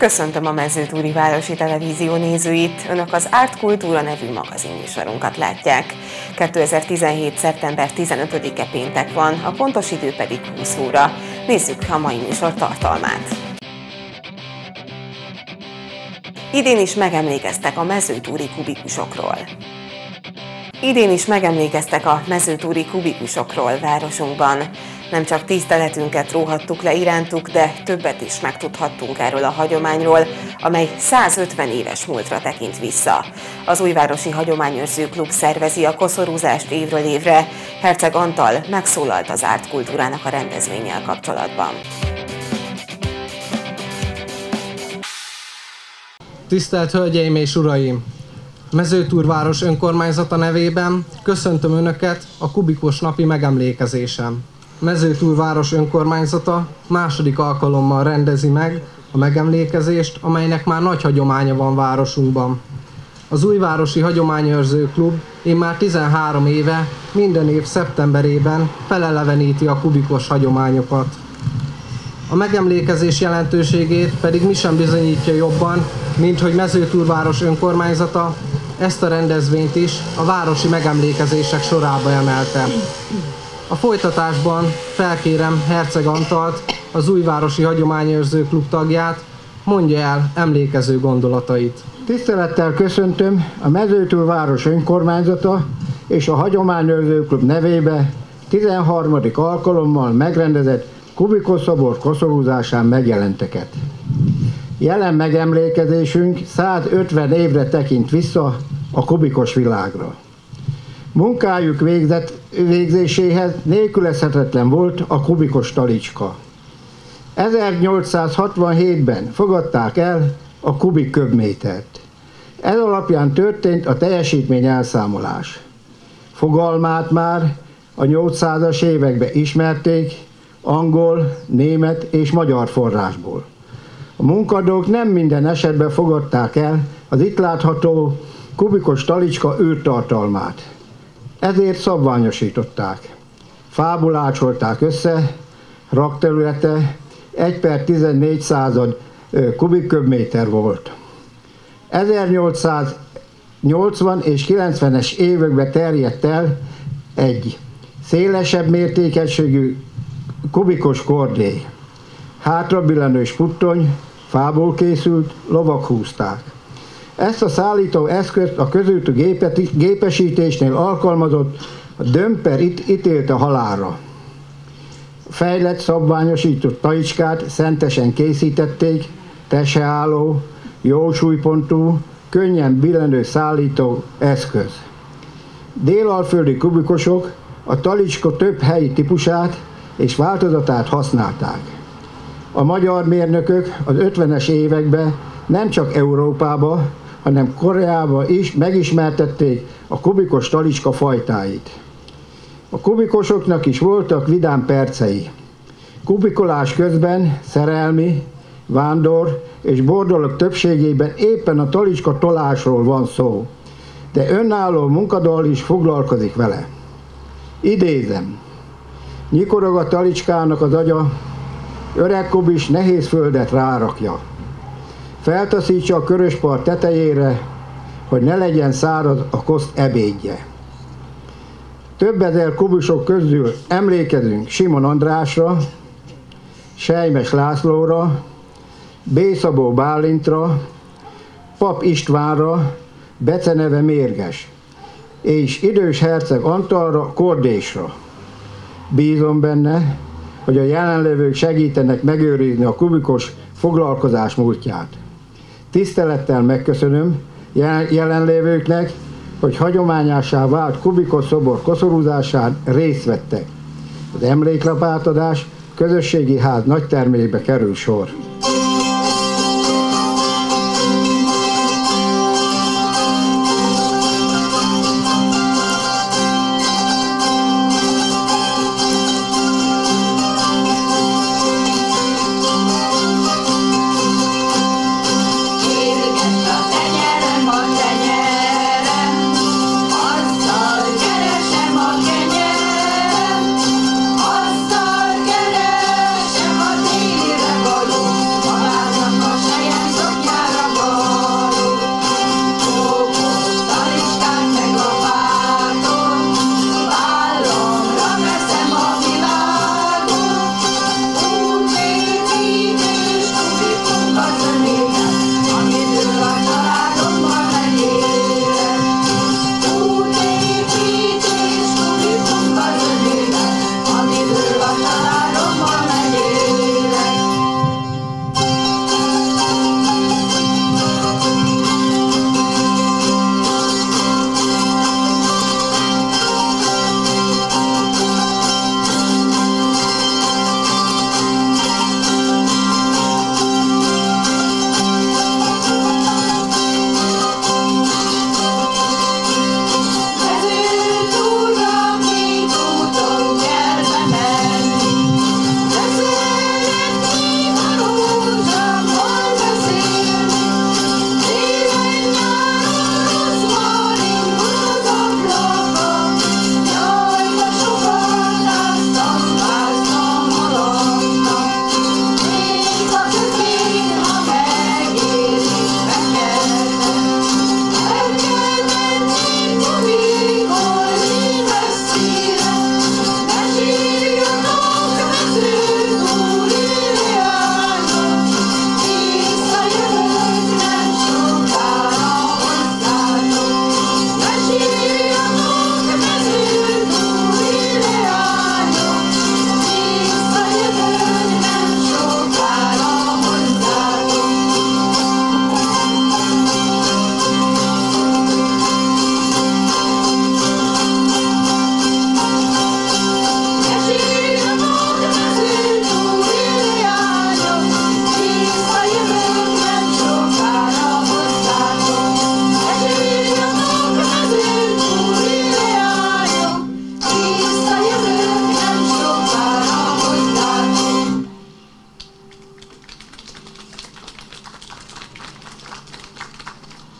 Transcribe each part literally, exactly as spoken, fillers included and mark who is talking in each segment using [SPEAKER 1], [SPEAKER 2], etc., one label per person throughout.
[SPEAKER 1] Köszöntöm a Mezőtúri Városi Televízió nézőit! Önök az Árt Kultúra nevű magazinműsorunkat látják. kétezer-tizenhét. szeptember tizenötödike péntek van, a pontos idő pedig húsz óra. Nézzük a mai műsor tartalmát. Idén is megemlékeztek a mezőtúri kubikusokról. Idén is megemlékeztek a mezőtúri kubikusokról városunkban. Nem csak tiszteletünket róhattuk le irántuk, de többet is megtudhattunk erről a hagyományról, amely százötven éves múltra tekint vissza. Az Újvárosi Hagyományőrző Klub szervezi a koszorúzást évről évre. Herceg Antal megszólalt az Árt Kultúrának a rendezvénnyel kapcsolatban.
[SPEAKER 2] Tisztelt Hölgyeim és Uraim! Mezőtúr város önkormányzata nevében köszöntöm Önöket a kubikus napi megemlékezésen. Mezőtúr város önkormányzata második alkalommal rendezi meg a megemlékezést, amelynek már nagy hagyománya van városunkban. Az Újvárosi Hagyományőrző Klub immár tizenhárom éve minden év szeptemberében feleleveníti a kubikus hagyományokat. A megemlékezés jelentőségét pedig mi sem bizonyítja jobban, mint hogy Mezőtúr város önkormányzata ezt a rendezvényt is a városi megemlékezések sorába emelte. A folytatásban felkérem Herceg Antalt, az Újvárosi Hagyományőrző Klub tagját, mondja el emlékező gondolatait.
[SPEAKER 3] Tisztelettel köszöntöm a Mezőtúr város önkormányzata és a Hagyományőrző Klub nevébe tizenharmadik alkalommal megrendezett kubikus szobor koszorúzásán megjelenteket. Jelen megemlékezésünk százötven évre tekint vissza a kubikus világra. Munkájuk végzett, végzéséhez nélkülözhetetlen volt a kubikus talicska. ezernyolcszázhatvanhétben fogadták el a kubik köbmétert. Ez alapján történt a teljesítmény elszámolás. Fogalmát már a nyolcszázas években ismerték angol, német és magyar forrásból. A munkadók nem minden esetben fogadták el az itt látható kubikus talicska űrtartalmát. Ezért szabványosították. Fából ácsolták össze, rakterülete egy per tizennégy század kubikköbméter volt. ezernyolcszáznyolcvan és kilencvenes években terjedt el egy szélesebb mértékegységű kubikus kordély. Hátrabillenős puttony, fából készült, lovak húzták. Ezt a szállító eszközt a közúti gépesítésnél alkalmazott a dömper itt ítélte halálra. Fejlett, szabványosított talicskát szentesen készítették, teseálló, jó súlypontú, könnyen billenő szállító eszköz. Délalföldi kubikusok a talicska több helyi típusát és változatát használták. A magyar mérnökök az ötvenes években nem csak Európába, hanem Koreába is megismertették a kubikus talicska fajtáit. A kubikusoknak is voltak vidám percei. Kubikolás közben szerelmi, vándor és bordolok többségében éppen a talicska tolásról van szó, de önálló munkadal is foglalkozik vele. Idézem: nyikorog a talicskának az agya, öreg kubis nehéz földet rárakja. Feltaszítsa a köröspart tetejére, hogy ne legyen száraz a koszt ebédje. Több ezer kubusok közül emlékezünk Simon Andrásra, Sejmes Lászlóra, B. Szabó Bálintra, Pap Istvánra, beceneve Mérges, és idős herceg Antalra, Kordésra. Bízom benne, hogy a jelenlévők segítenek megőrizni a kubikus foglalkozás múltját. Tisztelettel megköszönöm jelenlévőknek, hogy hagyományossá vált kubikus szobor koszorúzásán részt vettek. Az emléklapátadás közösségi ház nagytermébe kerül sor.
[SPEAKER 4] Azzal keresem a télre való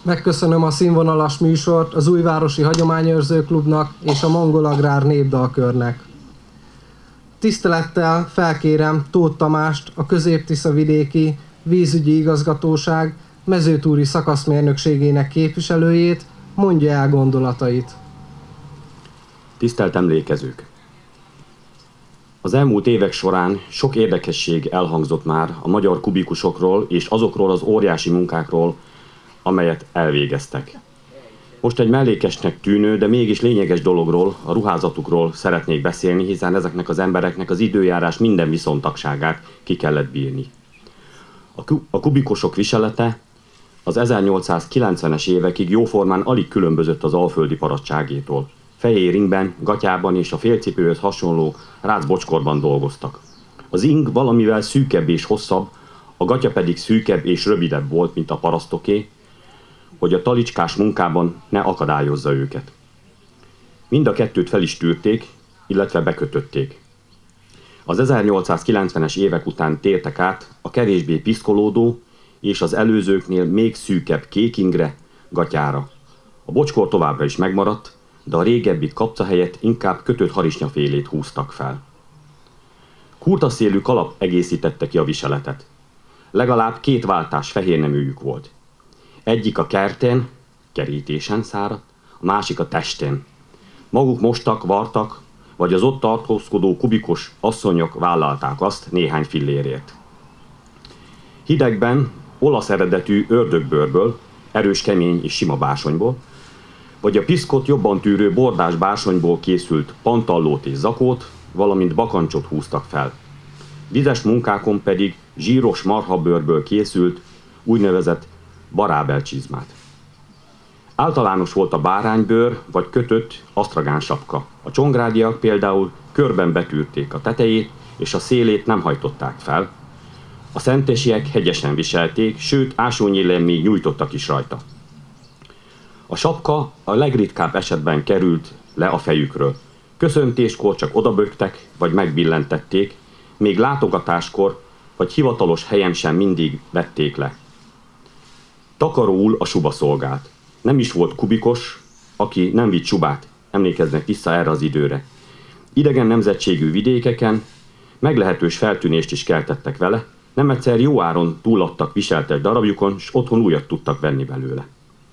[SPEAKER 2] Megköszönöm a színvonalas műsort az Újvárosi Hagyományőrző Klubnak és a Mongol Agrár Népdalkörnek. Tisztelettel felkérem Tóth Tamást, a Közép-Tiszavidéki Vízügyi Igazgatóság mezőtúri szakaszmérnökségének képviselőjét, mondja el gondolatait.
[SPEAKER 4] Tisztelt emlékezők! Az elmúlt évek során sok érdekesség elhangzott már a magyar kubikusokról és azokról az óriási munkákról, amelyet elvégeztek. Most egy mellékesnek tűnő, de mégis lényeges dologról, a ruházatukról szeretnék beszélni, hiszen ezeknek az embereknek az időjárás minden viszontagságát ki kellett bírni. A kubikusok viselete az ezernyolcszázkilencvenes évekig jóformán alig különbözött az alföldi paradságétól. Fehér ingben, gatyában és a félcipőhöz hasonló rácbocskorban dolgoztak. Az ing valamivel szűkebb és hosszabb, a gatya pedig szűkebb és rövidebb volt, mint a parasztoké, hogy a talicskás munkában ne akadályozza őket. Mind a kettőt fel is tűrték, illetve bekötötték. Az ezernyolcszázkilencvenes évek után tértek át a kevésbé piszkolódó és az előzőknél még szűkebb kék ingre, gatyára. A bocskor továbbra is megmaradt, de a régebbi kapca helyett inkább kötött harisnyafélét húztak fel. Kurtaszélű kalap egészítette ki a viseletet. Legalább két váltás fehérneműjük volt. Egyik a kerten, kerítésen száradt, a másik a testen. Maguk mostak, vartak, vagy az ott tartózkodó kubikus asszonyok vállalták azt néhány fillérért. Hidegben, olasz eredetű ördögbőrből, erős, kemény és sima bársonyból, vagy a piszkot jobban tűrő bordás bársonyból készült pantallót és zakót, valamint bakancsot húztak fel. Vizes munkákon pedig zsíros marhabőrből készült úgynevezett barábelcsizmát. Általános volt a báránybőr vagy kötött asztragán sapka. A csongrádiak például körben betűrték a tetejét, és a szélét nem hajtották fel. A szentesiek hegyesen viselték, sőt ásónyélen még nyújtottak is rajta. A sapka a legritkább esetben került le a fejükről. Köszöntéskor csak odaböktek, vagy megbillentették, még látogatáskor, vagy hivatalos helyen sem mindig vették le. Takaróul a suba szolgált. Nem is volt kubikos, aki nem vitt subát, emlékeznek vissza erre az időre. Idegen nemzetségű vidékeken meglehetős feltűnést is keltettek vele, nem egyszer jó áron túladtak viseltes darabjukon, s otthon újat tudtak venni belőle.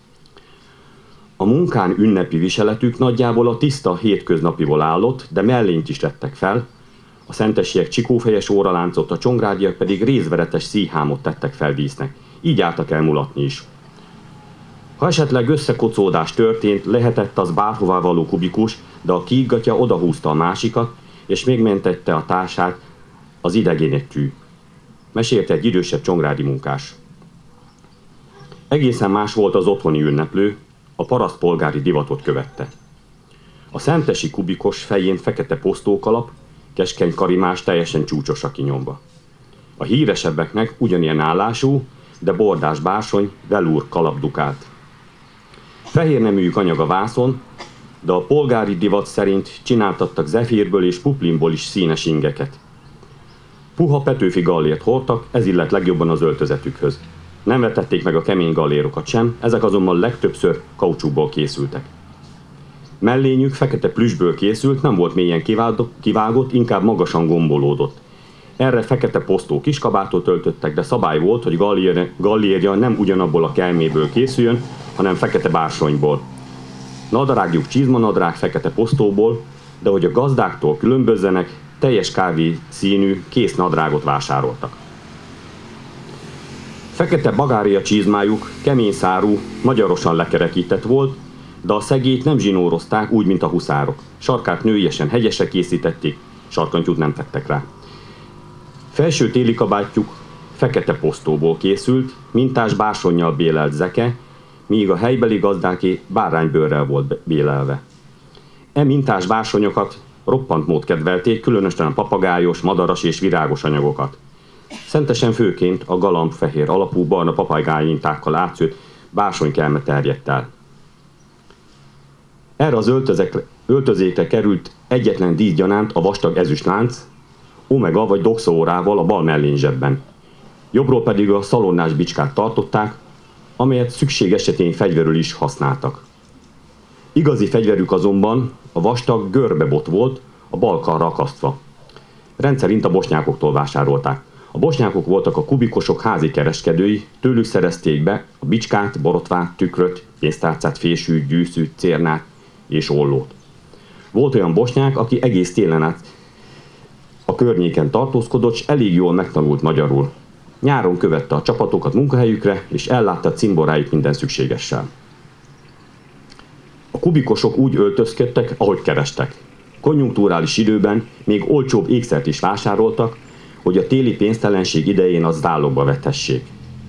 [SPEAKER 4] A munkán ünnepi viseletük nagyjából a tiszta hétköznapiból állott, de mellényt is tettek fel, a szentesiek csikófejes óraláncot, a csongrádiak pedig rézveretes szíhámot tettek fel dísznek. Így álltak el mulatni is. Ha esetleg összekocódás történt, lehetett az bárhová való kubikus, de a kíggatya odahúzta a másikat, és még mentette a társát az idegének tű. Mesélte egy idősebb csongrádi munkás. Egészen más volt az otthoni ünneplő, a parasztpolgári divatot követte. A szentesi kubikos fején fekete posztókalap, keskeny karimás teljesen csúcsosra kinyomva. A híresebbeknek ugyanilyen állású, de bordás bársony, velúr kalap dukált. Fehér neműjük anyag a vászon, de a polgári divat szerint csináltattak zefírből és puplinból is színes ingeket. Puha Petőfi gallért hordtak, ez illett legjobban az öltözetükhöz. Nem vetették meg a kemény gallérokat sem, ezek azonban legtöbbször kaucsúkból készültek. Mellényük fekete plüssből készült, nem volt mélyen kivágott, inkább magasan gombolódott. Erre fekete posztó kiskabátot töltöttek, de szabály volt, hogy gallér, gallérja nem ugyanabból a kelméből készüljön, hanem fekete bársonyból. Nadrágjuk csizmanadrág fekete posztóból, de hogy a gazdáktól különbözzenek, teljes kávé színű kész nadrágot vásároltak. Fekete bagária csizmájuk, kemény szárú, magyarosan lekerekített volt, de a szegét nem zsinórozták úgy, mint a huszárok. Sarkát nőiesen hegyesre készítették, sarkantyút nem tettek rá. Felső téli kabátjuk fekete posztóból készült, mintás bársonnyal bélelt zeke, míg a helybeli gazdáké báránybőrrel volt bélelve. E mintás bársonyokat roppant mód kedvelték, különösen a papagájos, madaras és virágos anyagokat. Szentesen főként a galamb fehér alapú barna papagájmintákkal átszőtt bársonykelme terjedt el. Erre az öltözékre került egyetlen díszgyanánt a vastag ezüstlánc, omega vagy doxórával a bal mellényzsebben. Jobbról pedig a szalonnás bicskát tartották, amelyet szükség esetén fegyverül is használtak. Igazi fegyverük azonban a vastag görbebot volt, a bal karra akasztva. Rendszerint a bosnyákoktól vásárolták. A bosnyákok voltak a kubikosok házi kereskedői, tőlük szerezték be a bicskát, borotvát, tükröt, pénztárcát, fésűt, gyűszűt, cérnát és ollót. Volt olyan bosnyák, aki egész télen át a környéken tartózkodott, s elég jól megtanult magyarul. Nyáron követte a csapatokat munkahelyükre, és ellátta cimborájuk minden szükségessel. A kubikosok úgy öltözködtek, ahogy kerestek. Konjunkturális időben még olcsóbb ékszert is vásároltak, hogy a téli pénztelenség idején az zálogba vethessék.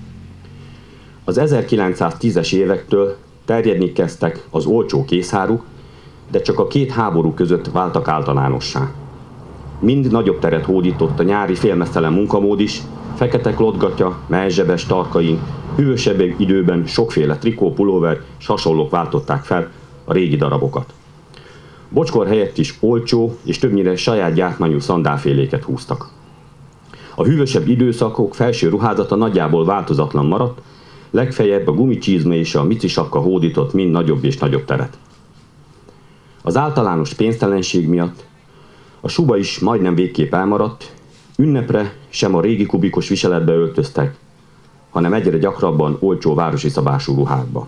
[SPEAKER 4] Az ezerkilencszáztízes évektől terjedni kezdtek az olcsó készáruk, de csak a két háború között váltak általánossá. Mind nagyobb teret hódított a nyári félmeztelen munkamód is, fekete klotgatya, mellzsebes tarkaink, hűvösebb időben sokféle trikó, pulóver és hasonlók váltották fel a régi darabokat. Bocskor helyett is olcsó és többnyire saját gyártmányú szandálféléket húztak. A hűvösebb időszakok felső ruházata nagyjából változatlan maradt, legfeljebb a gumicsizma és a micisapka hódított mind nagyobb és nagyobb teret. Az általános pénztelenség miatt a suba is majdnem végképp elmaradt, ünnepre sem a régi kubikos viseletbe öltöztek, hanem egyre gyakrabban olcsó városi szabású ruhákba.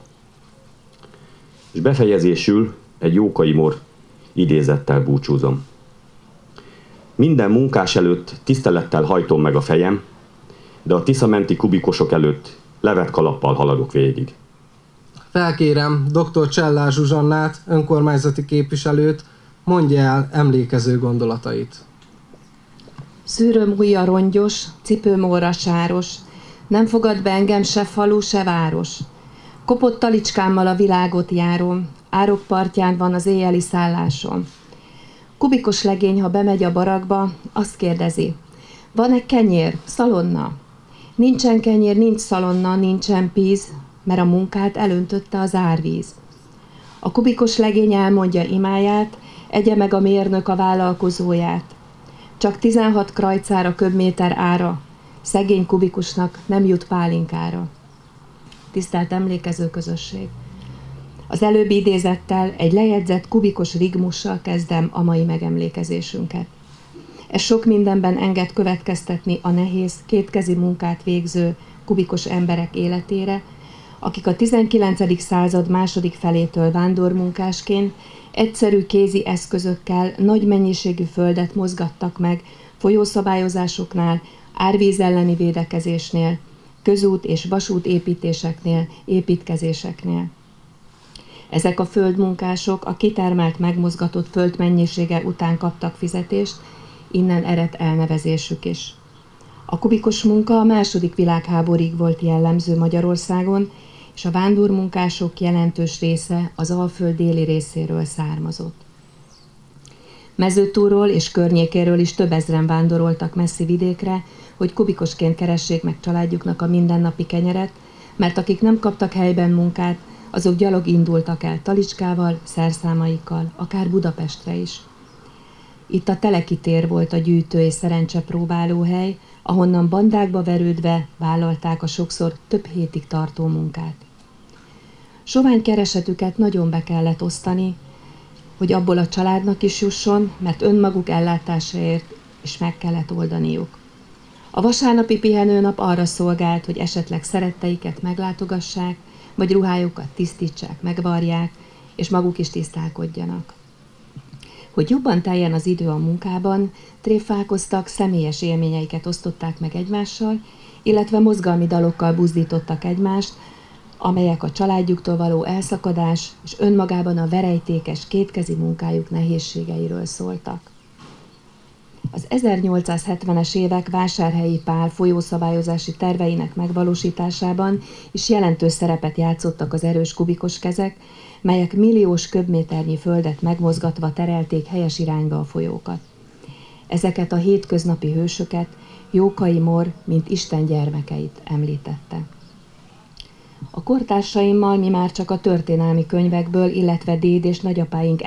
[SPEAKER 4] És befejezésül egy Jókai Mór idézettel búcsúzom. Minden munkás előtt tisztelettel hajtom meg a fejem, de a Tisza-menti kubikosok előtt levet kalappal haladok végig.
[SPEAKER 2] Felkérem dr. Csellár Zsuzsannát, önkormányzati képviselőt, mondja el emlékező gondolatait.
[SPEAKER 5] Szűröm ujja rongyos, cipőm orra sáros, nem fogad be engem se falu, se város. Kopott talicskámmal a világot járom, árok partján van az éjjeli szállásom. Kubikos legény, ha bemegy a barakba, azt kérdezi, van-e kenyér, szalonna? Nincsen kenyér, nincs szalonna, nincsen píz, mert a munkát elöntötte az árvíz. A kubikos legény elmondja imáját, egye meg a mérnök a vállalkozóját. Csak tizenhat krajcára köbméter ára, szegény kubikusnak nem jut pálinkára. Tisztelt emlékező közösség! Az előbbi idézettel egy lejegyzett kubikos rigmussal kezdem a mai megemlékezésünket. Ez sok mindenben enged következtetni a nehéz, kétkezi munkát végző kubikos emberek életére, akik a tizenkilencedik század második felétől vándormunkásként egyszerű kézi eszközökkel nagy mennyiségű földet mozgattak meg folyószabályozásoknál, árvíz elleni védekezésnél, közút és vasút építéseknél, építkezéseknél. Ezek a földmunkások a kitermelt, megmozgatott föld mennyisége után kaptak fizetést, innen ered elnevezésük is. A kubikos munka a második világháborúig volt jellemző Magyarországon, és a vándormunkások jelentős része az Alföld déli részéről származott. Mezőtúról és környékéről is több ezren vándoroltak messzi vidékre, hogy kubikosként keressék meg családjuknak a mindennapi kenyeret, mert akik nem kaptak helyben munkát, azok gyalog indultak el talicskával, szerszámaikkal, akár Budapestre is. Itt a Teleki tér volt a gyűjtő és szerencsepróbáló hely, ahonnan bandákba verődve vállalták a sokszor több hétig tartó munkát. Sovány keresetüket nagyon be kellett osztani, hogy abból a családnak is jusson, mert önmaguk ellátásáért is meg kellett oldaniuk. A vasárnapi pihenőnap arra szolgált, hogy esetleg szeretteiket meglátogassák, vagy ruhájukat tisztítsák, megvarják, és maguk is tisztálkodjanak. Hogy jobban teljen az idő a munkában, tréfálkoztak, személyes élményeiket osztották meg egymással, illetve mozgalmi dalokkal buzdítottak egymást, amelyek a családjuktól való elszakadás és önmagában a verejtékes kétkezi munkájuk nehézségeiről szóltak. Az ezernyolcszázhetvenes évek Vásárhelyi Pál folyószabályozási terveinek megvalósításában is jelentős szerepet játszottak az erős kubikos kezek, melyek milliós köbméternyi földet megmozgatva terelték helyes irányba a folyókat. Ezeket a hétköznapi hősöket Jókai Mór, mint Isten gyermekeit említette. A kortársaimmal mi már csak a történelmi könyvekből, illetve déd és nagyapáink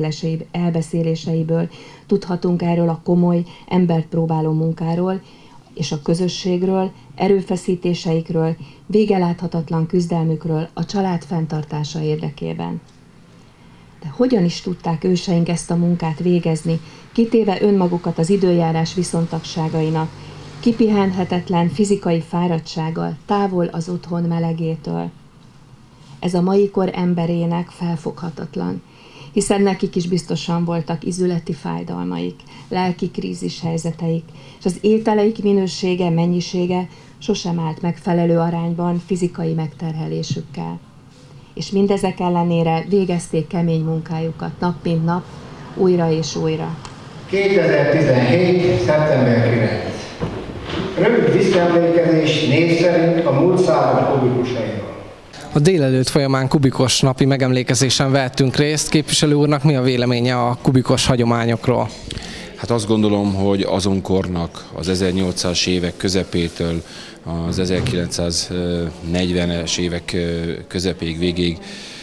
[SPEAKER 5] elbeszéléseiből tudhatunk erről a komoly, embert próbáló munkáról, és a közösségről, erőfeszítéseikről, végeláthatatlan küzdelmükről a család fenntartása érdekében. De hogyan is tudták őseink ezt a munkát végezni, kitéve önmagukat az időjárás viszontagságainak, kipihenhetetlen fizikai fáradtsággal, távol az otthon melegétől? Ez a mai kor emberének felfoghatatlan, hiszen nekik is biztosan voltak izületi fájdalmaik, lelki krízis helyzeteik, és az ételeik minősége, mennyisége sosem állt megfelelő arányban fizikai megterhelésükkel. És mindezek ellenére végezték kemény munkájukat nap mint nap, újra és újra.
[SPEAKER 3] kétezer-tizenhét. szeptember kilencedike. Rövid visszaemlékezés név szerint a múlt század kubikusairól.
[SPEAKER 2] A délelőtt folyamán kubikos napi megemlékezésen vettünk részt. Képviselő úrnak mi a véleménye a kubikos hagyományokról?
[SPEAKER 6] Hát azt gondolom, hogy azon kornak az ezernyolcszázas évek közepétől az ezerkilencszáznegyvenes évek közepéig, végéig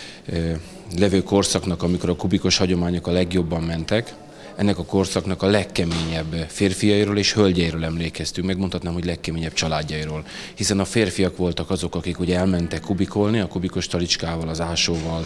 [SPEAKER 6] levő korszaknak, amikor a kubikos hagyományok a legjobban mentek, ennek a korszaknak a legkeményebb férfiairól és hölgyeiről emlékeztünk, megmondhatnám, hogy legkeményebb családjairól. Hiszen a férfiak voltak azok, akik ugye elmentek kubikolni, a kubikos talicskával, az ásóval,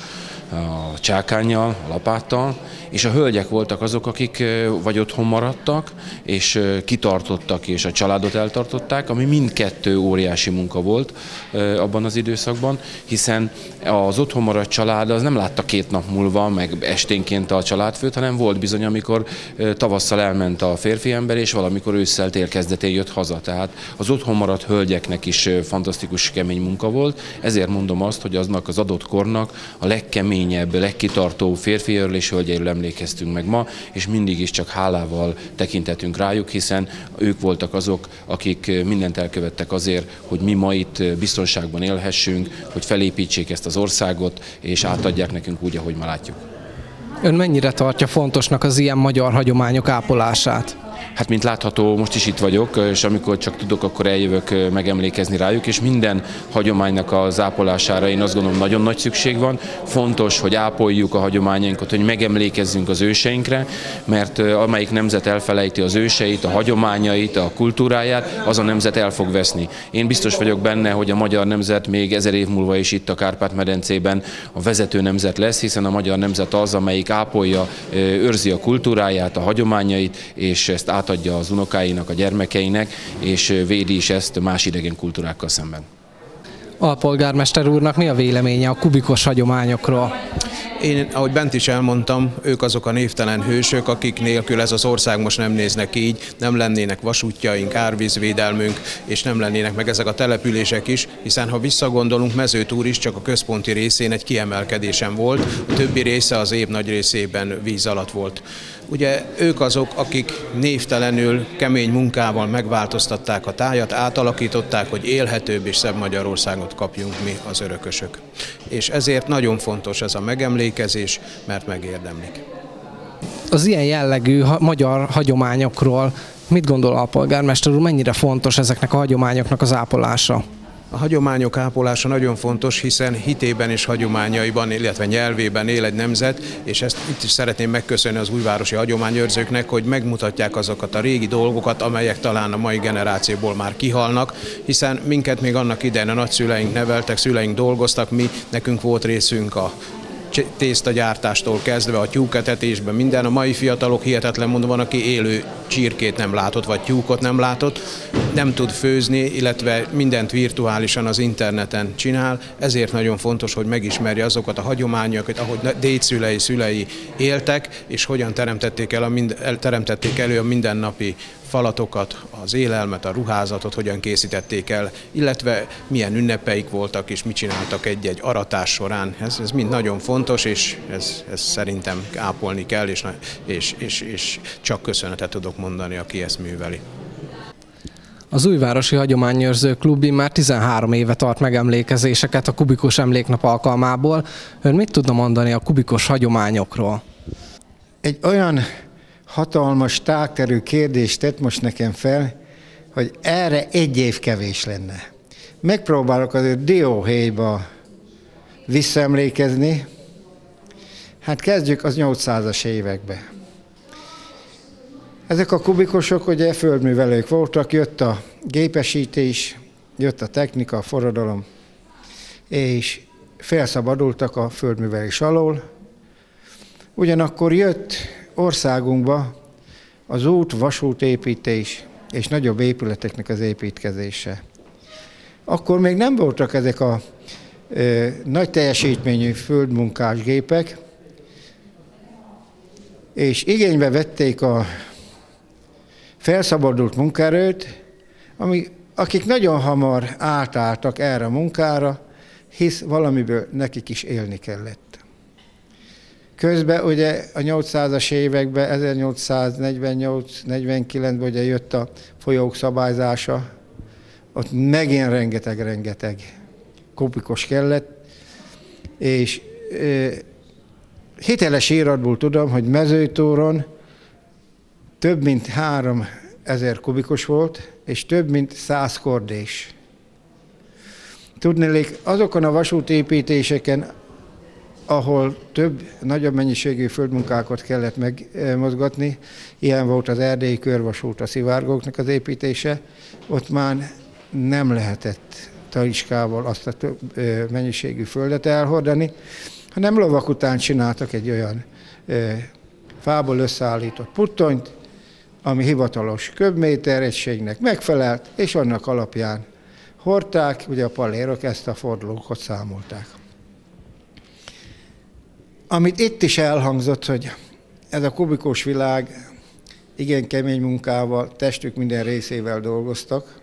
[SPEAKER 6] a csákánnyal, a lapáttal, és a hölgyek voltak azok, akik vagy otthon maradtak, és kitartottak, és a családot eltartották, ami mindkettő óriási munka volt abban az időszakban, hiszen az otthon maradt család az nem látta két nap múlva, meg esténként a családfőt, hanem volt bizony, amikor tavasszal elment a férfi ember, és valamikor ősszel tél kezdetén jött haza. Tehát az otthon maradt hölgyeknek is fantasztikus kemény munka volt, ezért mondom azt, hogy aznak az adott kornak a legkeményebb, legkitartó férfiairól és hölgyeiről emlékeztünk meg ma, és mindig is csak hálával tekintetünk rájuk, hiszen ők voltak azok, akik mindent elkövettek azért, hogy mi ma itt biztonságban élhessünk, hogy felépítsék ezt az országot, és átadják nekünk úgy, ahogy ma látjuk.
[SPEAKER 2] Ön mennyire tartja fontosnak az ilyen magyar hagyományok ápolását?
[SPEAKER 6] Hát, mint látható, most is itt vagyok, és amikor csak tudok, akkor eljövök megemlékezni rájuk, és minden hagyománynak az ápolására én azt gondolom nagyon nagy szükség van. Fontos, hogy ápoljuk a hagyományainkat, hogy megemlékezzünk az őseinkre, mert amelyik nemzet elfelejti az őseit, a hagyományait, a kultúráját, az a nemzet el fog veszni. Én biztos vagyok benne, hogy a magyar nemzet még ezer év múlva is itt a Kárpát-medencében a vezető nemzet lesz, hiszen a magyar nemzet az, amelyik ápolja, őrzi a kultúráját, a hagyományait, és ezt átadja az unokáinak, a gyermekeinek, és védi is ezt más idegen kultúrákkal szemben.
[SPEAKER 2] Alpolgármester úrnak mi a véleménye a kubikos hagyományokról?
[SPEAKER 7] Én, ahogy bent is elmondtam, ők azok a névtelen hősök, akik nélkül ez az ország most nem néznek így, nem lennének vasútjaink, árvízvédelmünk, és nem lennének meg ezek a települések is, hiszen ha visszagondolunk, Mezőtúr is csak a központi részén egy kiemelkedésen volt, a többi része az év nagy részében víz alatt volt. Ugye ők azok, akik névtelenül, kemény munkával megváltoztatták a tájat, átalakították, hogy élhetőbb és szebb Magyarországot kapjunk mi, az örökösök. És ezért nagyon fontos ez a megemlékezés, mert megérdemlik.
[SPEAKER 2] Az ilyen jellegű ha- magyar hagyományokról mit gondol a polgármester úr, mennyire fontos ezeknek a hagyományoknak az ápolása?
[SPEAKER 7] A hagyományok ápolása nagyon fontos, hiszen hitében és hagyományaiban, illetve nyelvében él egy nemzet, és ezt itt is szeretném megköszönni az újvárosi hagyományőrzőknek, hogy megmutatják azokat a régi dolgokat, amelyek talán a mai generációból már kihalnak, hiszen minket még annak idején a nagyszüleink neveltek, szüleink dolgoztak, mi, nekünk volt részünk a tésztagyártástól kezdve a tyúketetésben, minden. A mai fiatalok, hihetetlen mondom, van, aki élő csirkét nem látott, vagy tyúkot nem látott, nem tud főzni, illetve mindent virtuálisan az interneten csinál, ezért nagyon fontos, hogy megismerje azokat a hagyományokat, ahogy dédszülei, szülei éltek, és hogyan teremtették, el a mind, teremtették elő a mindennapi falatokat, az élelmet, a ruházatot, hogyan készítették el, illetve milyen ünnepeik voltak, és mit csináltak egy-egy aratás során. Ez, ez mind nagyon fontos, és ez, ez szerintem ápolni kell, és, és, és, és csak köszönetet tudok mondani, aki ezt műveli.
[SPEAKER 2] Az Újvárosi Hagyományőrző Klub már tizenhárom éve tart megemlékezéseket a kubikus emléknap alkalmából. Ön mit tudna mondani a kubikus hagyományokról?
[SPEAKER 3] Egy olyan hatalmas, távterű kérdést tett most nekem fel, hogy erre egy év kevés lenne. Megpróbálok azért dióhéjba visszaemlékezni. Hát kezdjük az nyolcszázas évekbe. Ezek a kubikusok ugye földművelők voltak, jött a gépesítés, jött a technika, a forradalom, és felszabadultak a földművelés alól. Ugyanakkor jött országunkba az út, vasútépítés és nagyobb épületeknek az építkezése. Akkor még nem voltak ezek a ö, nagy teljesítményű földmunkás gépek, és igénybe vették a felszabadult munkaerőt, ami, akik nagyon hamar átálltak erre a munkára, hisz valamiből nekik is élni kellett. Közben ugye a nyolcszázas években, ezernyolcszáznegyvennyolc negyvenkilencben ugye jött a folyók szabályzása, ott megint rengeteg-rengeteg kubikos kellett, és e, hiteles íratból tudom, hogy Mezőtúron több mint három ezer kubikus volt, és több mint száz kordés. Tudnélik, azokon a vasútépítéseken, ahol több, nagyobb mennyiségű földmunkákat kellett megmozgatni, ilyen volt az erdélyi körvasút, a szivárgóknak az építése, ott már nem lehetett taliskával azt a több mennyiségű földet elhordani, hanem lovak után csináltak egy olyan fából összeállított puttonyt, ami hivatalos köbméter egységnek megfelelt, és annak alapján hordták, ugye a pallérok ezt a fordulókat számolták. Amit itt is elhangzott, hogy ez a kubikus világ igen kemény munkával, testük minden részével dolgoztak.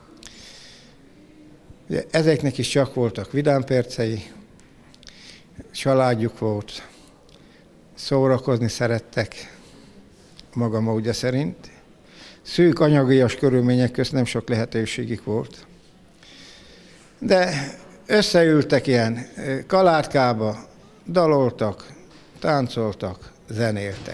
[SPEAKER 3] Ugye ezeknek is csak voltak vidámpercei, családjuk volt, szórakozni szerettek, maga módja szerint. Szűk anyagias körülmények közt nem sok lehetőségük volt. De összeültek ilyen kalátkába, daloltak, táncoltak, zenéltek.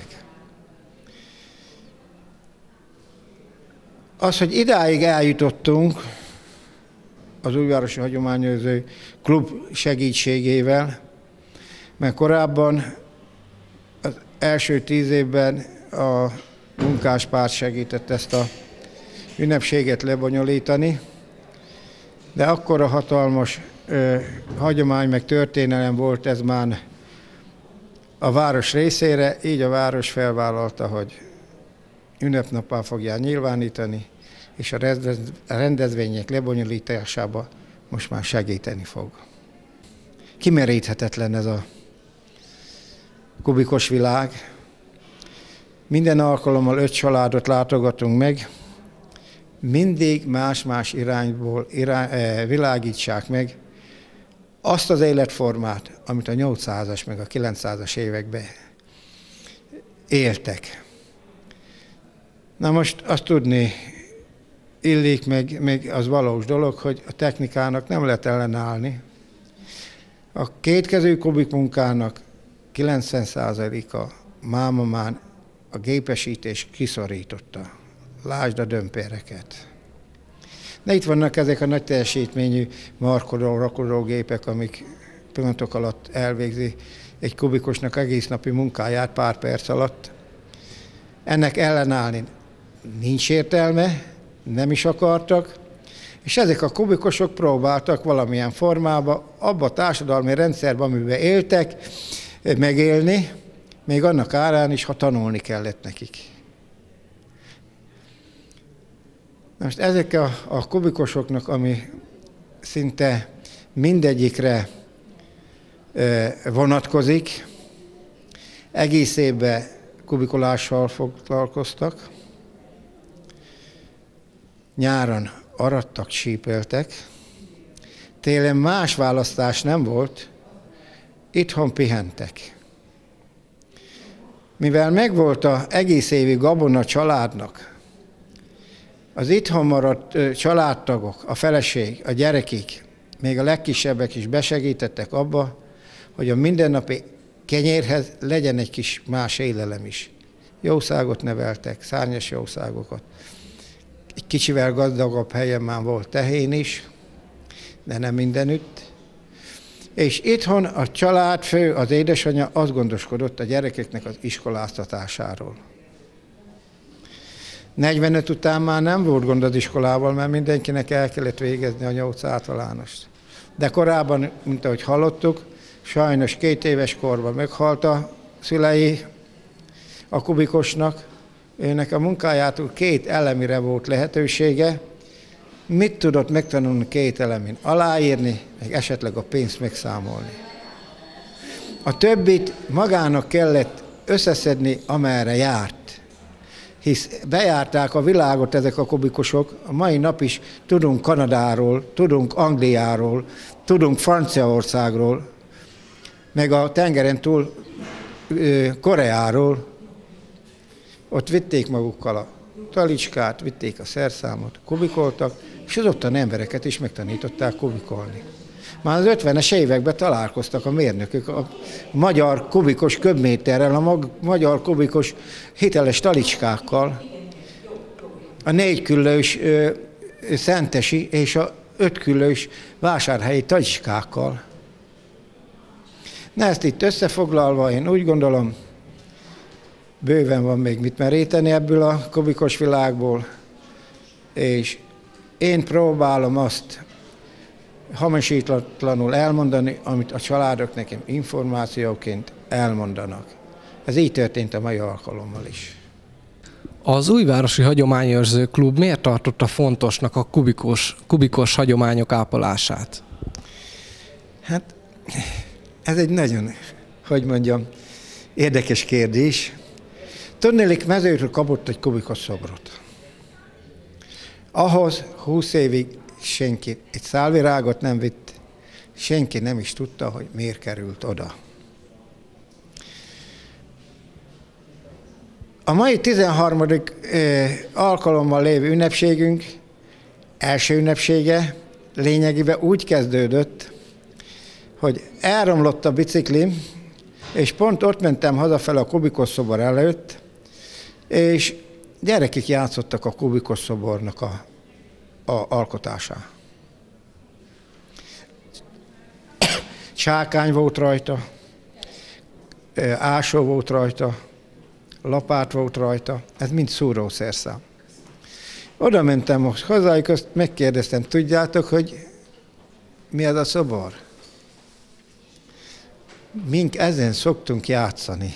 [SPEAKER 3] Az, hogy idáig eljutottunk az Újvárosi Hagyományőrző Klub segítségével, mert korábban az első tíz évben a munkáspárt segített ezt a ünnepséget lebonyolítani, de akkora hatalmas ö, hagyomány meg történelem volt ez már a város részére, így a város felvállalta, hogy ünnepnappá fogják nyilvánítani, és a rendezvények lebonyolításába most már segíteni fog. Kimeríthetetlen ez a kubikus világ. Minden alkalommal öt családot látogatunk meg, mindig más-más irányból irány, eh, világítsák meg azt az életformát, amit a nyolcszázas meg a kilencszázas években éltek. Na most azt tudni illik, meg, meg az valós dolog, hogy a technikának nem lehet ellenállni. A kétkezű kubik munkának kilencven százaléka mámamán a gépesítés kiszorította. Lásd a dömpéreket. De itt vannak ezek a nagy teljesítményű markoló, rakodó gépek, amik pillanatok alatt elvégzi egy kubikusnak egész napi munkáját pár perc alatt. Ennek ellenállni nincs értelme, nem is akartak, és ezek a kubikusok próbáltak valamilyen formába, abba a társadalmi rendszerben, amiben éltek, megélni, még annak árán is, ha tanulni kellett nekik. Most ezek a, a kubikusoknak, ami szinte mindegyikre e, vonatkozik, egész évben kubikulással foglalkoztak, nyáron arattak, sípeltek, télen más választás nem volt, itthon pihentek. Mivel megvolt az egész évi gabona családnak, az itthon maradt családtagok, a feleség, a gyerekek, még a legkisebbek is besegítettek abba, hogy a mindennapi kenyérhez legyen egy kis más élelem is. Jószágot neveltek, szárnyas jószágokat. Egy kicsivel gazdagabb helyen már volt tehén is, de nem mindenütt. És itthon a családfő, az édesanyja azt gondoskodott a gyerekeknek az iskoláztatásáról. negyvenöt után már nem volt gond az iskolával, mert mindenkinek el kellett végezni a nyolc általánost. De korábban, mint ahogy hallottuk, sajnos két éves korban meghalt a szülei a Kubikosnak. Őnek a munkájától két elemire volt lehetősége. Mit tudott megtanulni két elemin? Aláírni, meg esetleg a pénzt megszámolni. A többit magának kellett összeszedni, amerre járt. Hisz bejárták a világot ezek a kubikosok, a mai nap is tudunk Kanadáról, tudunk Angliáról, tudunk Franciaországról, meg a tengeren túl Koreáról. Ott vitték magukkal a talicskát, vitték a szerszámot, kubikoltak, és az ottani embereket is megtanították kubikolni. Már az ötvenes években találkoztak a mérnökök a magyar kubikos köbméterrel, a magyar kubikos hiteles talicskákkal, a négy küllős szentesi és a öt küllős vásárhelyi talicskákkal. Na ezt itt összefoglalva, én úgy gondolom, bőven van még mit meríteni ebből a kubikos világból, és én próbálom azt hamisítlanul elmondani, amit a családok nekem információként elmondanak. Ez így történt a mai alkalommal is.
[SPEAKER 2] Az Újvárosi Hagyományőrző Klub miért tartotta fontosnak a kubikos, kubikos hagyományok ápolását?
[SPEAKER 3] Hát ez egy nagyon, hogy mondjam, érdekes kérdés. Tudnélik, Mezőről kapott egy kubikos szobrot. Ahhoz húsz évig senki egy szálvirágot nem vitt, senki nem is tudta, hogy miért került oda. A mai tizenharmadik alkalommal lévő ünnepségünk első ünnepsége lényegében úgy kezdődött, hogy elromlott a biciklim, és pont ott mentem hazafele a kubikos szobor előtt, és gyerekek játszottak a kubikos szobornak a, a alkotásán. Csákány volt rajta, ásó volt rajta, lapát volt rajta, ez mind szúrószerszám. Oda mentem most hozzájuk, azt megkérdeztem, tudjátok, hogy mi az a szobor? Mink ezen szoktunk játszani.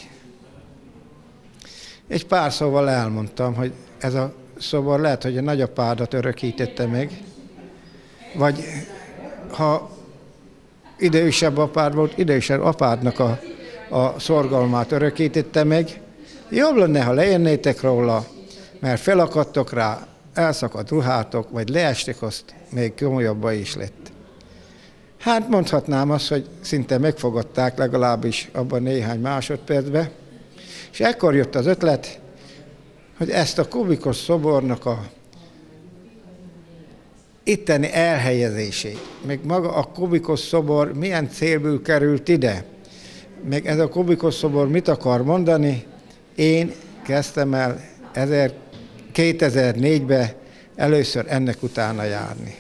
[SPEAKER 3] Egy pár szóval elmondtam, hogy ez a szobor lehet, hogy a nagyapádat örökítette meg, vagy ha idősebb apád volt, idősebb apádnak a, a szorgalmát örökítette meg. Jobb lenne, ha lejönnétek róla, mert felakadtok rá, elszakadt ruhátok, vagy leestek, azt még komolyabban is lett. Hát mondhatnám azt, hogy szinte megfogadták legalábbis abban néhány másodpercben, és ekkor jött az ötlet, hogy ezt a kubikos szobornak a itteni elhelyezését, meg maga a kubikos szobor milyen célból került ide, meg ez a kubikos szobor mit akar mondani, én kezdtem el kétezer-négyben először ennek utána járni.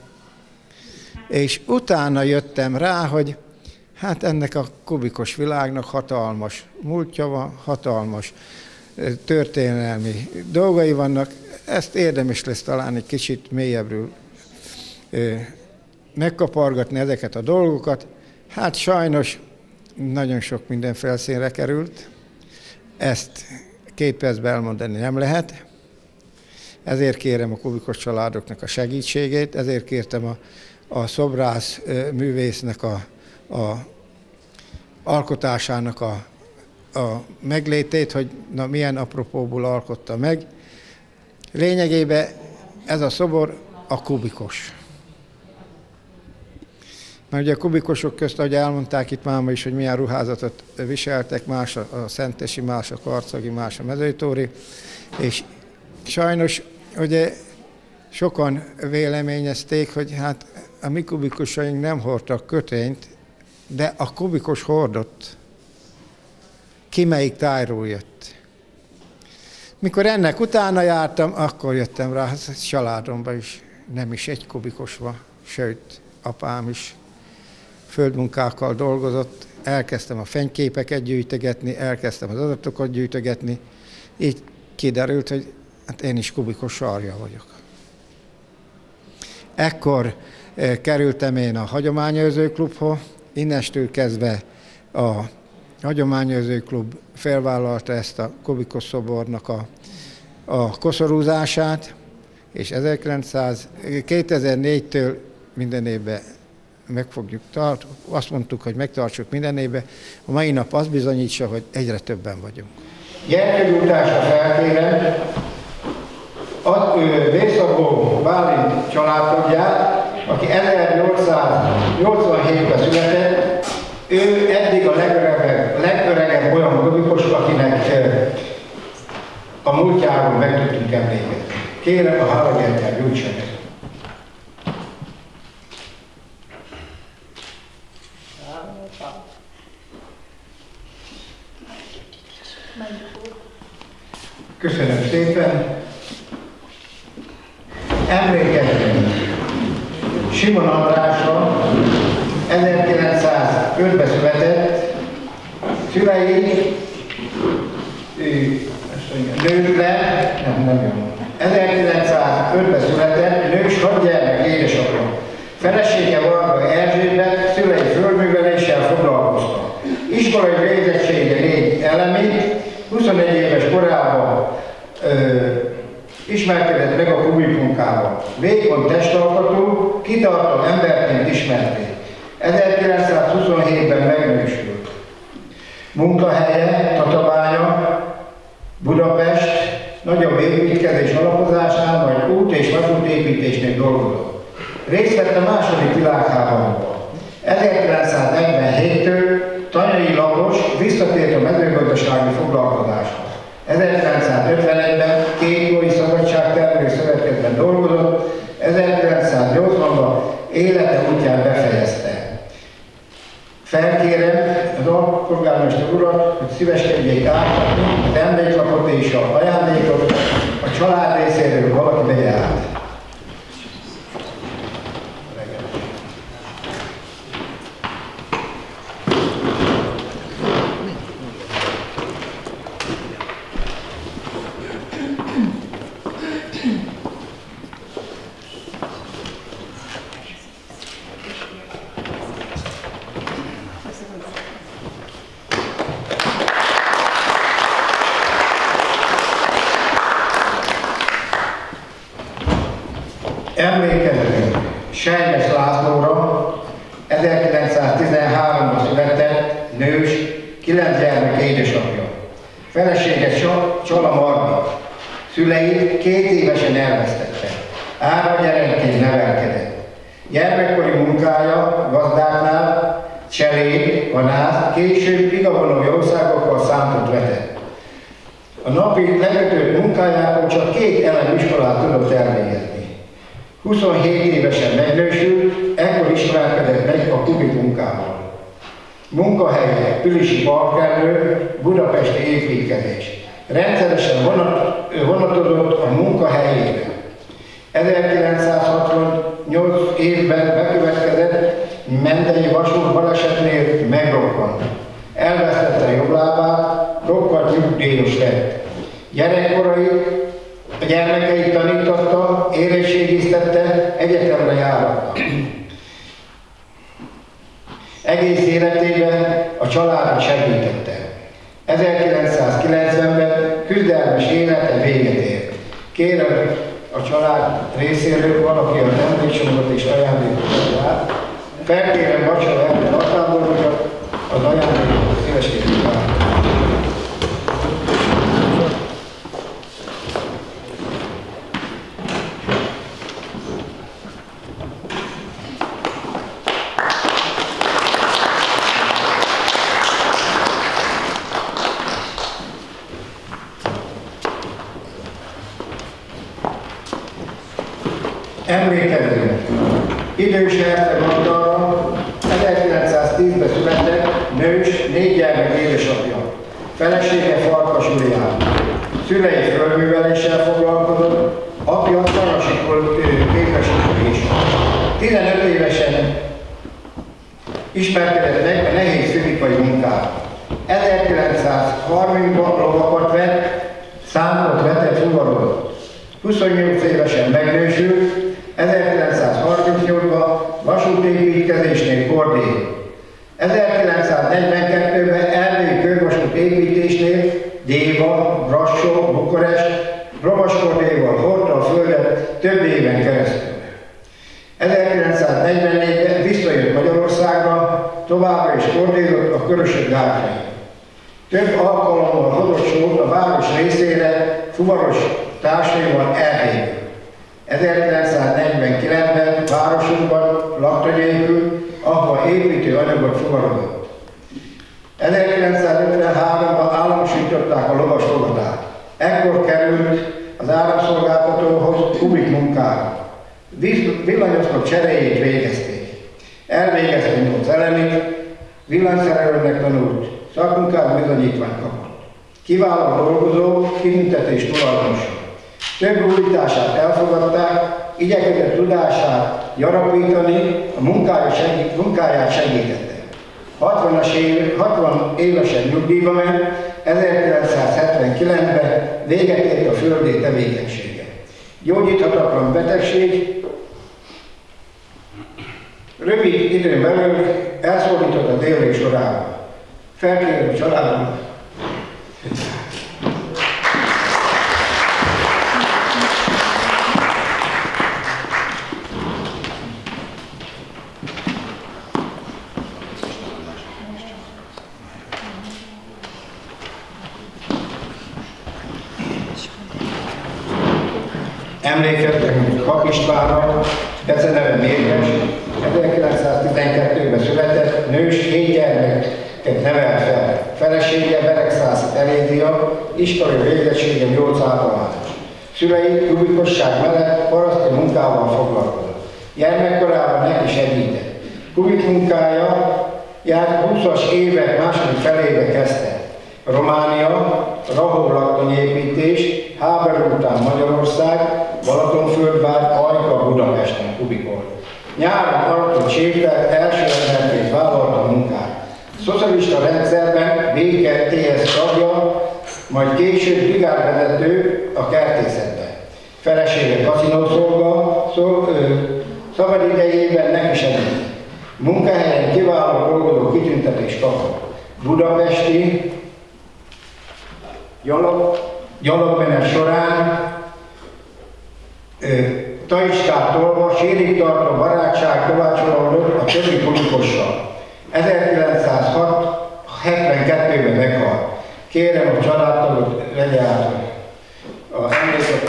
[SPEAKER 3] És utána jöttem rá, hogy hát ennek a kubikos világnak hatalmas múltja van, hatalmas történelmi dolgai vannak, ezt érdemes lesz talán egy kicsit mélyebbről megkapargatni ezeket a dolgokat. Hát sajnos nagyon sok minden felszínre került, ezt két percben elmondani nem lehet, ezért kérem a kubikos családoknak a segítségét, ezért kértem a, a szobrász művésznek a, a alkotásának a, a meglétét, hogy na, milyen apropóból alkotta meg. Lényegében ez a szobor a kubikos. Mert ugye a kubikosok közt, ahogy elmondták itt máma is, hogy milyen ruházatot viseltek, más a szentesi, más a karcagi, más a mezőtóri, és sajnos ugye sokan véleményezték, hogy hát a mi kubikosaink nem hordtak kötényt, de a kubikos hordott. Ki melyik tájról jött. Mikor ennek utána jártam, akkor jöttem rá, hogy családomban is nem is egy kubikos van, sőt, apám is földmunkákkal dolgozott, elkezdtem a fényképeket gyűjtögetni, elkezdtem az adatokat gyűjtögetni, így kiderült, hogy hát én is Kubikos sarja vagyok. Ekkor eh, kerültem én a Hagyományőrző Klubhoz, innestől kezdve a Hagyományőrző Klub felvállalta ezt a Kubikos szobornak a, a koszorúzását, és ezerkilencszáz kétezer-négytől minden évben meg fogjuk tart, azt mondtuk, hogy megtartsuk minden évben. A mai nap azt bizonyítsa, hogy egyre többen vagyunk. Gyerkőgyújtásra felkérem a Vérszabó Bálint családtagját, aki ezernyolcszáznyolcvanhétben született. Ő eddig a legöregebb, legöregebb olyan kubikos, akinek a múltjáról meg tudtunk emlékezni. Kérem, a hálagyertyát gyújtsa meg. Köszönöm szépen. Emlékezzünk Simon Andrásra, ezerkilencszázötben született, szülei nőkre, nem, nem jó. ezerkilencszázötben született, nős hat gyermek édesapja. Felesége Varga Erzsébet szülei földműveléssel foglalkoztak. Iskolai végzettsége négy elemét, huszonegy éves korában ö, ismerkedett meg a kubikmunkával. Vékony testalkatú, kitartó emberként ismerték. ezerkilencszázhuszonhétben megnősült. Munkahelye Tatabánya, Budapest, nagyobb építkezés alapozásánál, majd út- és vasútépítésnél dolgozott. Részt vett a második világháborúban. ezerkilencszáznegyvenhéttől tanyai lakos visszatért a mezőgazdasági foglalkozáshoz. ezerkilencszázötvenegyben Kékói Szabadságtermelő Szövetkezetben dolgozott, ezerkilencszáznyolcvanban élete útján befejezte. Felkérem az alpolgármester urat, hogy szíveskedjék átadni az emléklapot és a ajándékot, a család részéről valaki vegye át. Emlékezzünk Sejmes Lászlóra, ezerkilencszáztizenháromban született, nős, kilenc gyermek édesapja. Felesége Csala Margit. Szüleit két évesen elvesztette. Ára gyerekként nevelkedett. Gyermekkori munkája gazdáknál, cseléd, vanász, később igazoló jószágokkal számot vetett. A napi lekötött munkájában csak két elem iskolát tudott elvégezni. huszonhét évesen megnősült, ekkor ismerkedett meg a kubikmunkával. Munkahelye Pülisi Parkerlő, budapesti építkezés. Rendszeresen vonat, vonatozott a munkahelyére. ezerkilencszázhatvannyolc évben bekövetkezett Mendei vasút balesetnél megrokkant. Elvesztette a jobb lábát, rokkant nyugdíjas lett. Gyerekkorai a gyermekeit tanította, érettségiztette, egyetemre járatta. Egész életében a családot segítette. ezerkilencszázkilencvenben küzdelmes élete véget ért. Kérem a család részéről valaki az emléksomokat és ajándékokat át. Felkérem vacsora előtt alkalmazokat, az ajándékokat szívességét várni. Emlékezzünk! Idős Herceg Magdalra, ezerkilencszáztízben született, nős, négy gyermek édesapja. Felesége Farkas Julián. Szülei földműveléssel foglalkozott, apja Szanasi képesítés. tizenöt évesen ismerkedett meg a nehéz fizikai munkával. ezerkilencszázharmincban lovakat vett, számot vetett, fuvarodott. huszonnyolc évesen megnősült, ezerkilencszázharmincnyolcban vasútépítkezésnél kordél. ezerkilencszáznegyvenkettőben erdélyi körvasút építésnél Déva, Brassó, Bukarest lovaskordéval hordta a földet több éven keresztül. ezerkilencszáznegyvennégyben visszajött Magyarországra, továbbra is kordézott a Körösök gátrain. Több alkalommal hozott sót a város részére fuvaros társaival Erdélyből. ezerkilencszáznegyvenkilencben városunkban lakta gyékül, ahova építőanyagot fuvarodott. ezerkilencszázötvenháromban államosították a lovas fogatát. Ekkor került az államszolgáltatóhoz kubik munkára. Villanyoszlop cseréjét végezték. Elvégezte nyolc elemét, villanyszerelőnek tanult, szakmunkát bizonyítványt kapott. Kiváló dolgozó, kitüntetés tulajdonosa. Több újítását elfogadták, igyekezett tudását gyarapítani, a munkáját, segít, munkáját segítette. hatvanas év, hatvan évesen nyugdíjba ment, ezerkilencszázhetvenkilencben véget ért a földi tevékenysége. Gyógyíthatatlan betegség, rövid időn belül elszólított a délrég sorában. Felkérem a családom. Emlékeztek Kap Istvánra, beceneve Mérges, ezerkilencszáztizenkettőben született, nős, hét gyermeket nevelt fel. Felesége Beregszászi Terézia, iskolai végzettsége nyolc általános. Szülei kubikosság mellett paraszti munkával foglalkozott. Gyermekkorában neki segített. Kubik munkája járt húszas évek második felébe kezdte. Románia, Rahó-laktanyépítés, háború után Magyarország, Balatonföldvár, Ajka, Budapesten kubikol. Nyáron alatt sételt, első emberként vállalta a munkát. Szocialista rendszerben Béke té es tagja, majd később brigádvezető a kertészetben. Felesége kaszinószolga, szol, szabadidejében neki segít. Munkahelyen kiváló dolgozó kitüntetést kapott. Budapesti gyalog, gyalogmenet során Taicskát tolva, sérig tartó barátság kovácsolódott a többi kubikossal. ezerkilencszázhetvenkettőben meghalt. Kérem a családtagot legye át a emlékeztetést.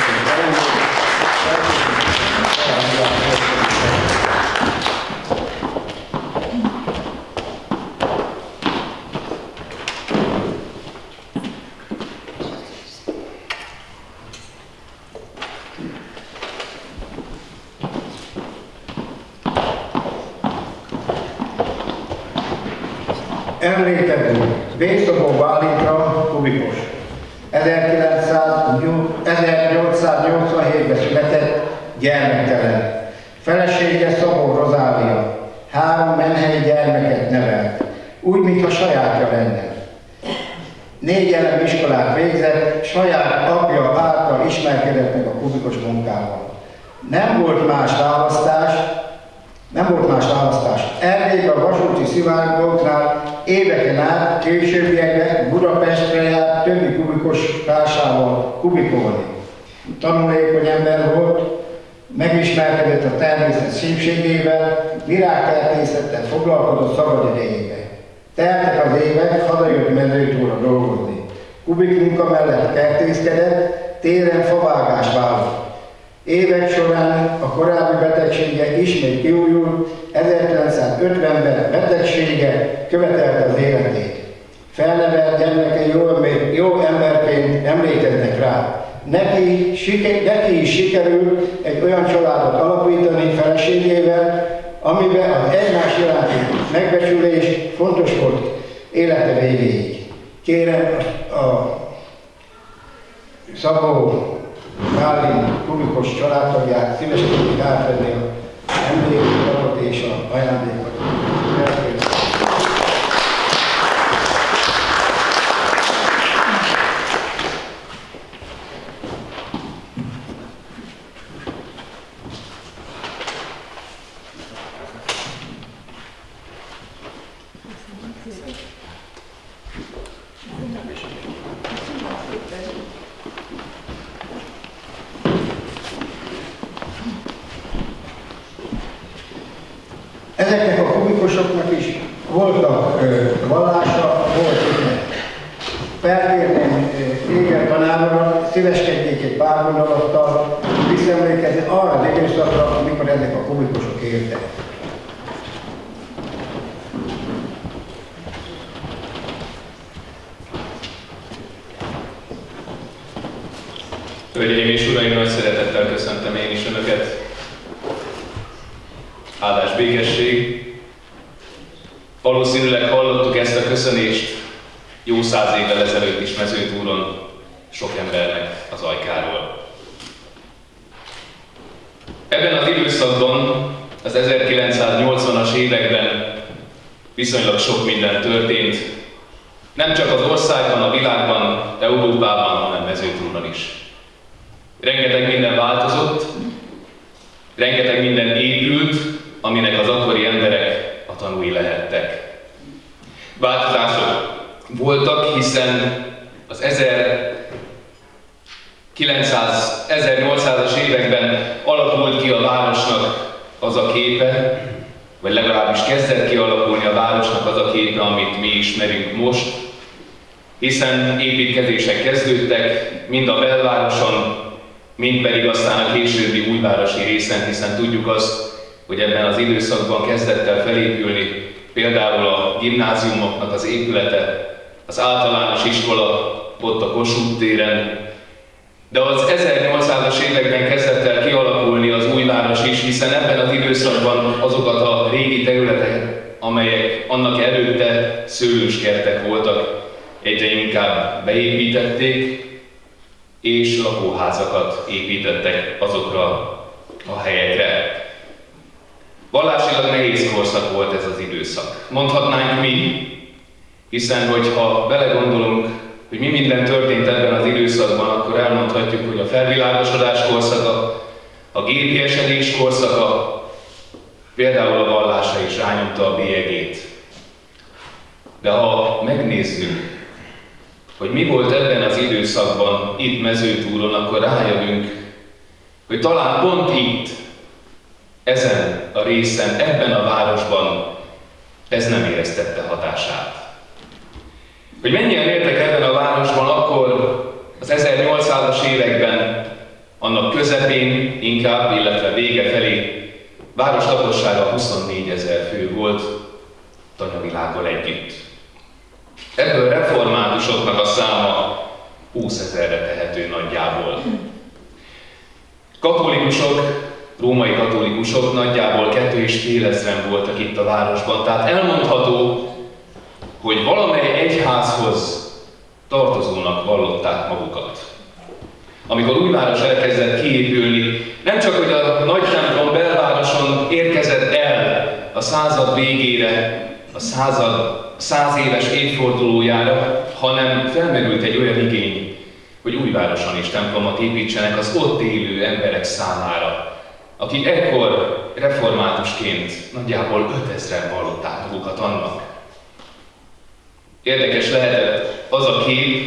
[SPEAKER 3] Emlékezünk, Bészobó Bálintra, kubikos. ezernyolcszáznyolcvanhétben született, gyermektelen. Felesége Szabó Rozália, három menhelyi gyermeket nevelt, úgy, mintha sajátja lenne. Négy elem iskolát végzett, saját apja által ismerkedett meg a kubikos munkával. Nem volt más választás, Nem volt más választás. Erdélyben a vasúti szivárgóknál éveken át, későbbiekben Budapestre járt többi kubikos társával kubikolni. Tanulékony ember volt, megismerkedett a természet szépségével, virágkertészettel foglalkozott szabad idejében. Teltek az évek, hazajött Mezőtúra dolgozni. Kubik munka mellett kertészkedett, téren favágás vállalt. Évek során a korábbi betegsége ismét kiújult, ezerkilencszázötvenben betegsége követelte az életét. Felnevelt gyermekei jó, jó emberként emlékeznek rá. Neki, siker, neki is sikerült egy olyan családot alapítani feleségével, amiben az egymás iránti megbecsülés fontos volt élete végéig. Kérem a Szabó Bálint kubikos családtagját szívesen átvenni az emlékiratot és a ajándékot. kubikusoknak is voltak vallása, volt felkérném Éger tanáromat, szíveskedjék egy pár gondolattal visszaemlékezni arra az időszakra, amikor ezek a kubikusok éltek.
[SPEAKER 8] Hölgyeim és uraim, nagy szeretettel köszöntöm én is Önöket. Áldás békesség. Valószínűleg hallottuk ezt a köszönést jó száz évvel ezelőtt is Mezőtúron sok embernek az ajkáról. Ebben az időszakban, az ezerkilencszáznyolcvanas években viszonylag sok minden történt, nem csak az országban, a világban, Európában, hanem Mezőtúron is. Rengeteg minden változott, rengeteg minden épült, aminek az akkori emberek a tanúi lehettek. Változások voltak, hiszen az ezernyolcszázas években alakult ki a városnak az a képe, vagy legalábbis kezdett kialakulni a városnak az a képe, amit mi ismerünk most, hiszen építkezések kezdődtek, mind a belvároson, mind pedig aztán a későbbi újvárosi részen, hiszen tudjuk azt, hogy ebben az időszakban kezdett el felépülni például a gimnáziumoknak az épülete, az általános iskola ott a Kossuth téren, de az ezernyolcszázas években kezdett el kialakulni az újváros is, hiszen ebben az időszakban azokat a régi területeket, amelyek annak előtte szőlőskertek voltak, egyre inkább beépítették, és lakóházakat építettek azokra a helyekre. Vallásilag nehéz korszak volt ez az időszak. Mondhatnánk mi, hiszen hogyha belegondolunk, hogy mi minden történt ebben az időszakban, akkor elmondhatjuk, hogy a felvilágosodás korszaka, a gépiesedés korszaka, például a vallása is rányomta a bélyegét. De ha megnézzük, hogy mi volt ebben az időszakban itt Mezőtúron, akkor rájövünk, hogy talán pont itt, ezen a részen, ebben a városban ez nem éreztette hatását. Hogy mennyien éltek ebben a városban akkor az ezernyolcszázas években, annak közepén inkább, illetve vége felé, város lakossága huszonnégyezer fő volt tanyavilággal együtt. Ebből reformátusoknak a száma húszezerre tehető nagyjából. Katolikusok, római katolikusok nagyjából kettő és fél ezren voltak itt a városban, tehát elmondható, hogy valamely egyházhoz tartozónak vallották magukat. Amikor újváros elkezdett kiépülni, nem csak hogy a nagy templom belvároson érkezett el a század végére, a század száz éves évfordulójára, hanem felmerült egy olyan igény, hogy újvároson is templomot építsenek az ott élő emberek számára, akik ekkor reformátusként nagyjából ötezren vallották magukat annak. Érdekes lehetett az a kép,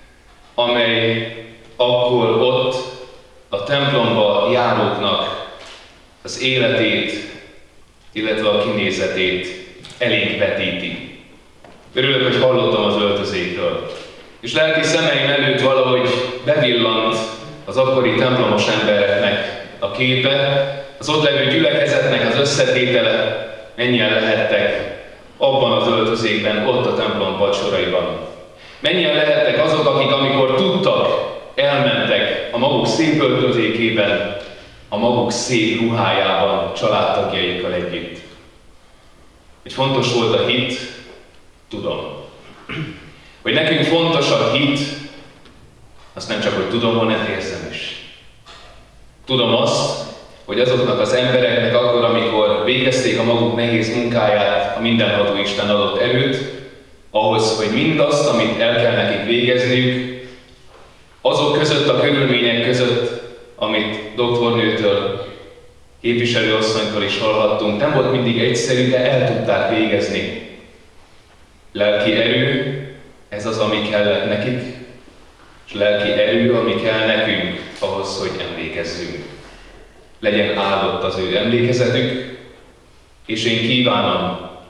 [SPEAKER 8] amely akkor ott a templomba járóknak az életét, illetve a kinézetét elénk vetíti. Örülök, hogy hallottam az öltözékről. És lelki szemeim előtt valahogy bevillant az akkori templomos embereknek a képe, az ott levő gyülekezetnek az összetétele, mennyien lehettek abban az öltözékben, ott a templom padsoraiban. Mennyien lehettek azok, akik amikor tudtak, elmentek a maguk szép öltözékében, a maguk szép ruhájában, családtagjaikkal együtt. Hogy fontos volt a hit, tudom. Hogy nekünk fontos a hit, azt nem csak, hogy tudom, hanem érzem is. Tudom azt, hogy azoknak az embereknek akkor, amikor végezték a maguk nehéz munkáját, a mindenható Isten adott erőt, ahhoz, hogy mindazt, amit el kell nekik végezniük, azok között, a körülmények között, amit doktornőtől, képviselőasszonytól is hallhattunk, nem volt mindig egyszerű, de el tudták végezni. Lelki erő, ez az, ami kellett nekik, és lelki erő, ami kell nekünk ahhoz, hogy emlékezzünk. Legyen áldott az ő emlékezetük, és én kívánom,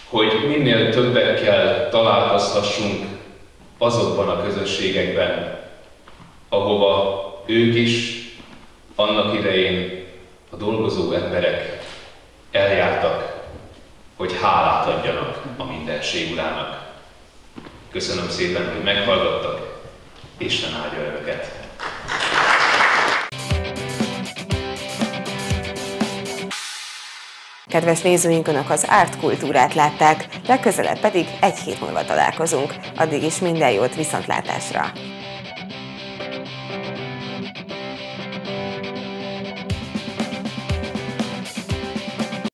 [SPEAKER 8] hogy minél többekkel találkozhassunk azokban a közösségekben, ahova ők is annak idején a dolgozó emberek eljártak, hogy hálát adjanak a mindenség urának. Köszönöm szépen, hogy meghallgattak, Isten áldja önöket!
[SPEAKER 1] Kedves nézőink, Önök az Árt Kultúrát látták, legközelebb pedig egy hét múlva találkozunk. Addig is minden jót, viszontlátásra!